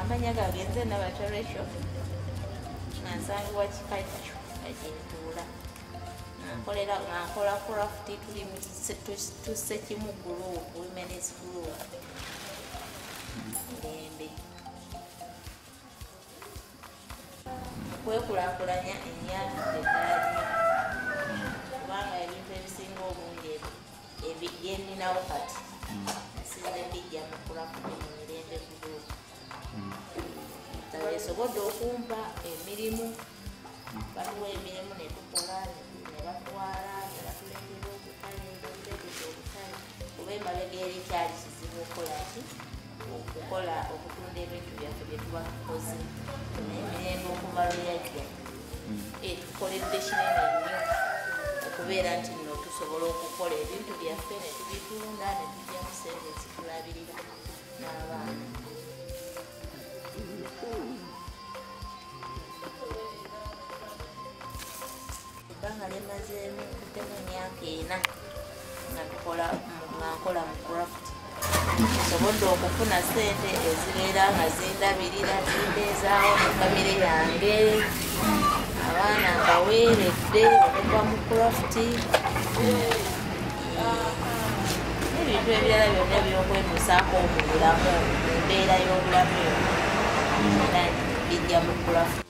amanya gagenze nabatolesho nansangibwa kikakyo akintuula nkola craft tuli tuse kimu group women's group Mirembe kwekulakulanya emyaka gyetali kubanga ebintu ebisinga obungi byeninawo kati nsinze mbijja mukulakude mu Mirembe group esobodde okumpa emirimu batuwa emirimu netukola nebatwala nebatulengera obutale netuleeteza obutale kuba emabega eri kyali kizibu okukola okutunda ebintu byaffe byetuba tukoze naye Mirembe okumala eyajja tukoledde kinene nnyo okubeera nti nno tusobola okukola ebintu byaffe netubitunda netujjamu sente zitulabirira n'abaana ebbanga lyemazeemu kutemu emyaka 4 nga nkola mu craft nsobodde okufuna sente ezibeera nga zindabirira zindeezaawo mu famire yange abaana mbaweeredde okuva mu craft n'ebintu ebirala byonna ebyokwetuusaako mu bulamu mu mbeera y'obulamu era bijja mu craft